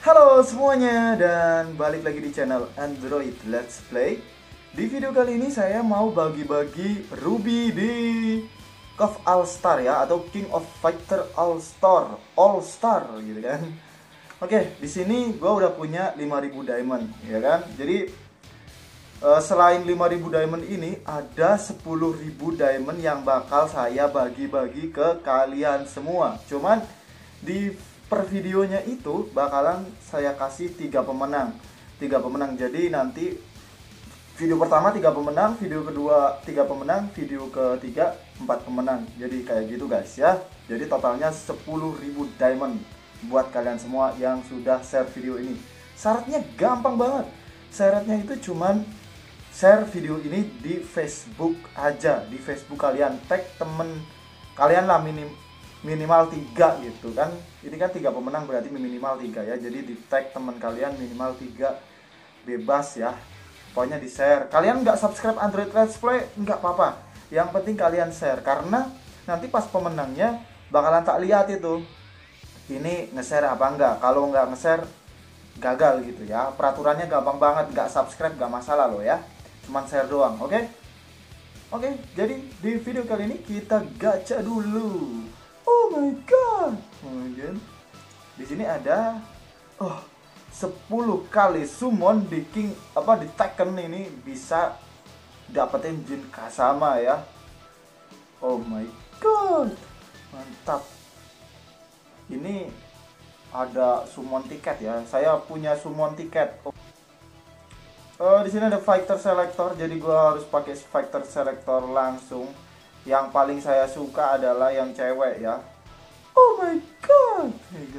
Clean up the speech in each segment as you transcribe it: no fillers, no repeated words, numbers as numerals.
Halo semuanya, dan balik lagi di channel Android Let's Play. Di video kali ini saya mau bagi-bagi Ruby di KOF All Star ya, atau King of Fighter All Star gitu kan. Oke, di sini gua udah punya 5000 diamond ya kan. Jadi selain 5000 diamond ini, ada 10.000 diamond yang bakal saya bagi-bagi ke kalian semua. Cuman di per videonya itu bakalan saya kasih 3 pemenang. Jadi nanti video pertama 3 pemenang, video kedua 3 pemenang, video ketiga 4 pemenang. Jadi kayak gitu guys ya. Jadi totalnya 10.000 diamond buat kalian semua yang sudah share video ini. Syaratnya gampang banget. Syaratnya itu cuman share video ini di Facebook aja. Di Facebook kalian tag temen kalian lah, minimal 3 gitu kan. Ini kan 3 pemenang berarti minimal 3 ya. Jadi di tag teman kalian minimal 3, bebas ya. Pokoknya di share. Kalian nggak subscribe Android Let's Play nggak apa-apa. Yang penting kalian share, karena nanti pas pemenangnya bakalan tak lihat itu ini nge-share apa enggak. Kalau nggak nge-share gagal gitu ya. Peraturannya gampang banget, nggak subscribe nggak masalah loh ya. Cuman share doang, oke? Oke, jadi di video kali ini kita gacha dulu. Oh my god. Kemudian di sini ada 10 kali summon di di Tekken ini bisa dapetin Jin Kazama ya. Oh my god. Mantap. Ini ada summon tiket ya. Saya punya summon tiket. Di sini ada fighter selector, jadi gua harus pakai fighter selector langsung. Yang paling saya suka adalah yang cewek ya. Oh my god.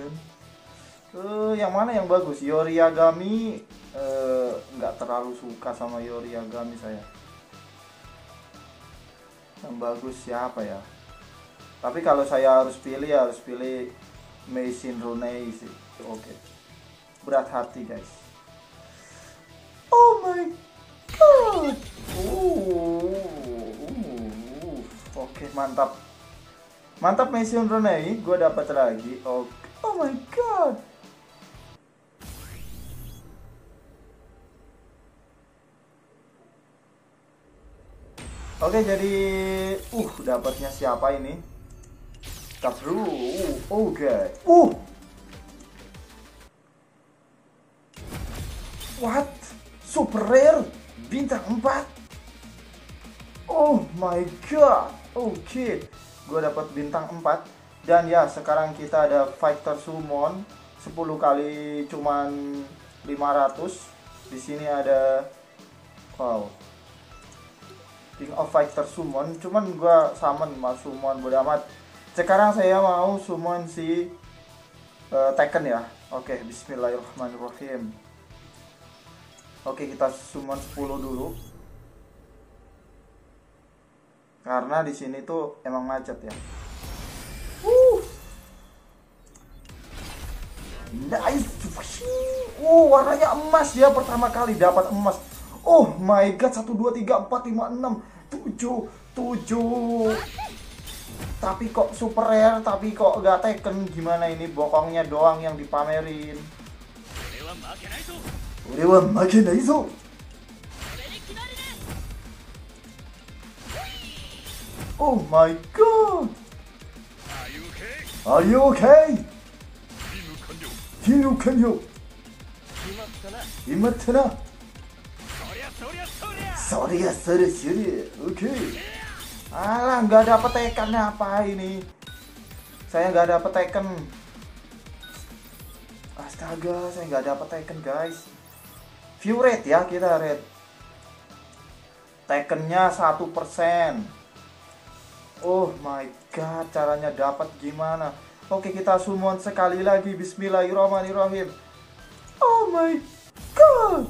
Yang mana yang bagus? Yoriyagami. Nggak terlalu suka sama Yoriyagami saya. Yang bagus siapa ya? Tapi kalau saya harus pilih Mei Shinronei sih. Oke. Berat hati guys. Oh my god. Oke, mantap. Mantap Mei Shinronei, gue dapat lagi. Oh my god. Oke, jadi dapatnya siapa ini? Tabru. Oke. What? Super rare bintang 4. Oh my god. Oke, gue dapat bintang 4. Dan ya, sekarang kita ada fighter summon 10 kali cuman 500. Di sini ada King of Fighter summon, cuman gue summon bodo amat. Sekarang saya mau summon si Tekken ya. Oke, bismillahirrahmanirrahim. Oke, kita summon 10 dulu. Karena di sini tuh emang macet ya. Nice. Warnanya emas ya, pertama kali dapat emas. Oh my god, 1 2 3 4 5 6 7. Tapi kok super rare, tapi kok gak Tekken. Gimana ini, bokongnya doang yang dipamerin. Urewa makenai zo. Oh my god. Are you okay? Tinu kanyo. Imatana. Sorry. Oke. Alah, nggak dapet Tekken apa ini? Saya nggak dapet Tekken. Astaga, saya nggak dapet Tekken guys. View rate ya, kita rate. Tekkennya 1%. Oh my god, caranya dapat gimana? Oke, kita summon sekali lagi. Bismillahirrahmanirrahim. Oh my god.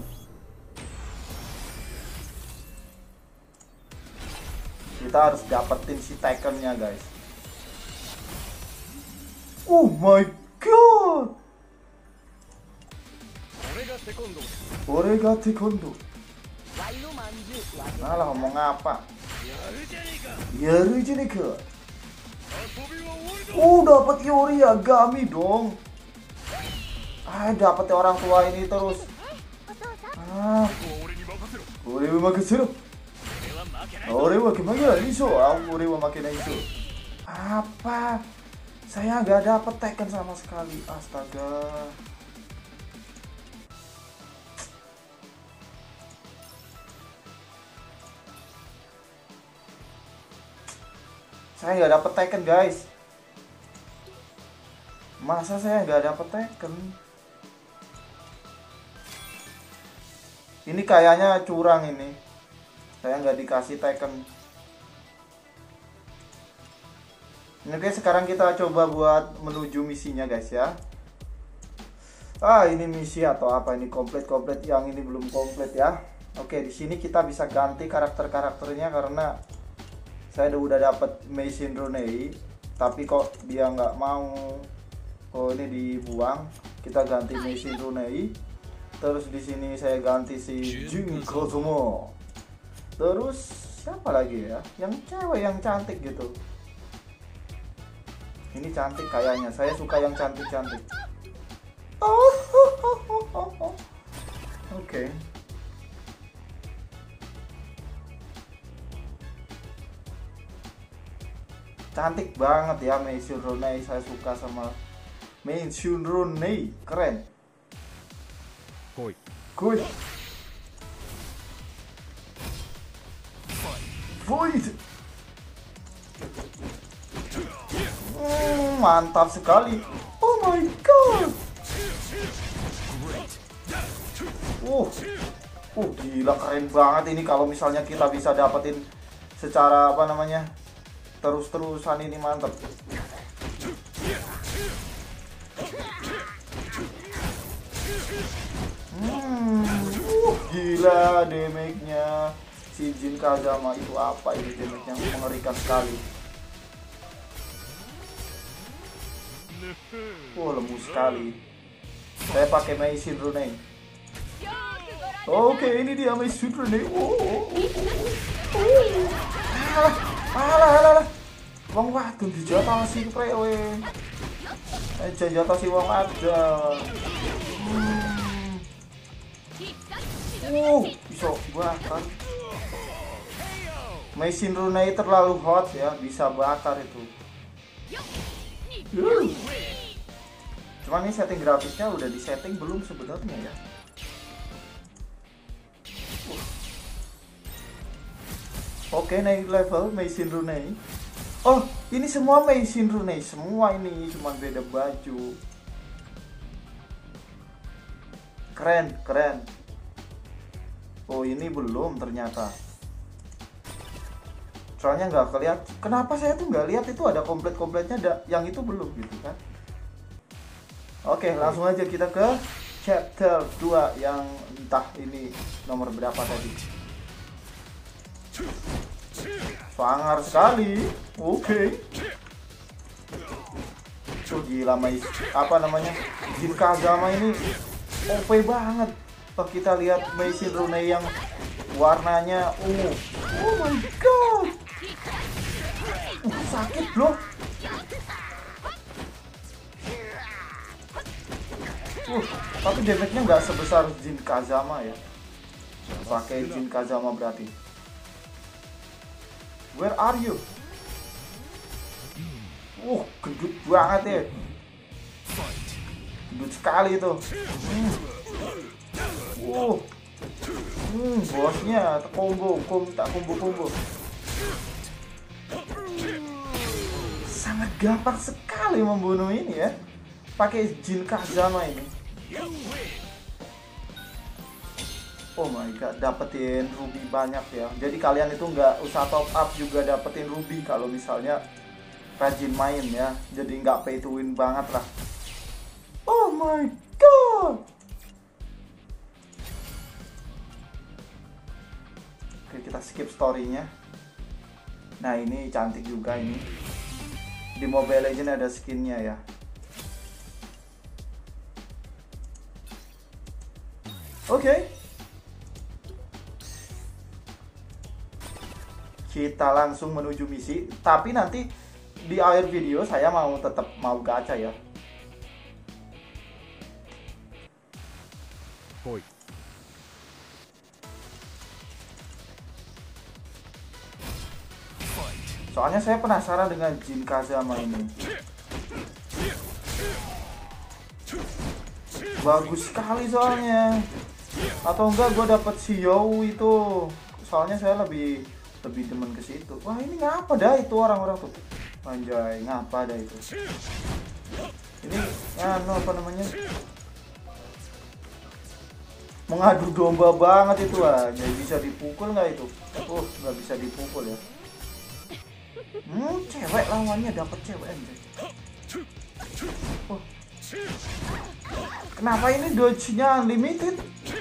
Kita harus dapetin si Tekkennya guys. Oh my god. Orega Taekwondo. Malah ngomong apa? Yarujanika. Dapat Yoriyagami dong. Dapet orang tua ini terus. Ore wa makasero. Ore wa kemana iso? Ore wa makena iso. Apa? Saya nggak dapet Tekken sama sekali. Astaga. Saya nggak dapet Tekken, guys. Masa saya nggak dapet Tekken? Ini kayaknya curang ini. Saya nggak dikasih Tekken. Oke, sekarang kita coba buat menuju misinya, guys ya. Ini misi atau apa ini, komplit yang ini belum komplit ya. Oke, di sini kita bisa ganti karakternya karena saya udah dapet Mei Shinronei, tapi kok dia nggak mau. Oh, ini dibuang. Kita ganti Mei Shinronei. Terus di sini saya ganti si Jin Kozumo. Terus siapa lagi ya? Yang cewek yang cantik gitu. Ini cantik kayaknya. Saya suka yang cantik-cantik. Oke. Cantik banget ya Mei Shinronei. Saya suka sama Mei Shinronei. Keren. Koi. Void. Mantap sekali. Oh my god. Gila, keren banget ini kalau misalnya kita bisa dapetin secara apa namanya, terus-terusan. Ini mantap. Gila damage-nya si Jin Kazama itu apa ini, damage-nya mengerikan sekali. Lembut sekali. Saya pakai Mei Shinronei. Oke, ini dia Mei Shinronei. Alah. Wong wadon dijatosi prek we. Jatosi wong wadon. Bisa bakar. Mei Shinronei terlalu hot ya, bisa bakar itu. Cuman ini setting grafisnya udah di setting belum sebenarnya ya. Oke, naik level Mei Shinronei. Oh, ini semua Mei Shinronei, semua ini cuman beda baju. Keren. Oh, ini belum ternyata. Soalnya nggak kelihatan. Kenapa saya tuh nggak lihat itu ada komplit-komplitnya, yang itu belum gitu kan. Oke, langsung aja kita ke chapter 2 yang entah ini nomor berapa tadi. Sangar sekali. Oke. Gila, apa namanya, Jin Kazama ini OP banget. Kita lihat Mei Shinronei yang warnanya oh my god, sakit loh. Tapi damage-nya nggak sebesar Jin Kazama ya. Pakai Jin Kazama berarti. Where are you? Gendut banget ya. Gendut sekali itu. Bosnya combo. Sangat gampang sekali membunuh ini ya, pakai Jin Kazama ini. Oh my god, dapetin ruby banyak ya. Jadi kalian itu nggak usah top up juga dapetin ruby kalau misalnya rajin main ya. Jadi nggak pay to win banget lah. Oh my god. Oke, kita skip story-nya. Nah, ini cantik juga ini. Di Mobile Legends ada skinnya ya. Oke. Kita langsung menuju misi. Tapi nanti di akhir video saya tetap mau gacha ya. Soalnya saya penasaran dengan Jin Kazama ini. Bagus sekali soalnya. Atau enggak gue dapet si Yow itu. Soalnya saya lebih demen ke situ. Wah, ini ngapa dah itu orang-orang tuh. Anjay, ngapa dah itu. Ini apa namanya? Mengadu domba banget itu ah. Jadi bisa dipukul nggak itu? Nggak bisa dipukul ya. Cewek lawannya dapet cewek anjay. Kenapa ini dodge-nya unlimited?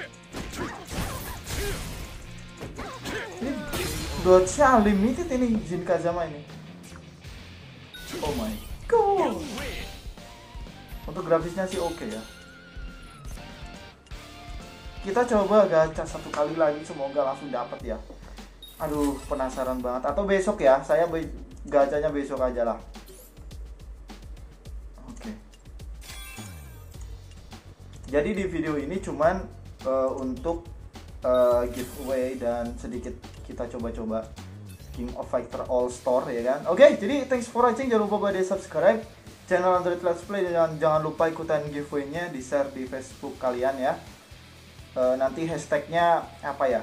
Ini dodge-nya unlimited ini Jin Kazama ini. Oh my god. Untuk grafisnya sih oke ya. Kita coba gacha satu kali lagi, semoga langsung dapat ya. Aduh, penasaran banget. Atau besok ya, saya gacanya besok aja lah. Oke. Jadi di video ini cuman untuk giveaway dan sedikit kita coba-coba King of Fighter All Star ya kan. Oke, jadi thanks for watching. Jangan lupa pada subscribe channel Android Let's Play dan jangan lupa ikutan giveaway-nya, di share di Facebook kalian ya. Nanti hashtagnya apa ya?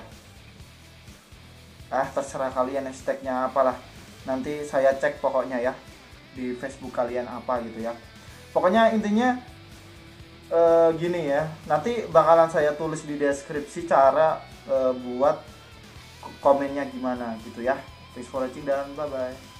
Terserah kalian hashtagnya apalah. Nanti saya cek pokoknya ya di Facebook kalian apa gitu ya. Pokoknya intinya gini ya. Nanti bakalan saya tulis di deskripsi cara buat komennya gimana gitu ya. Thanks for watching dan bye bye.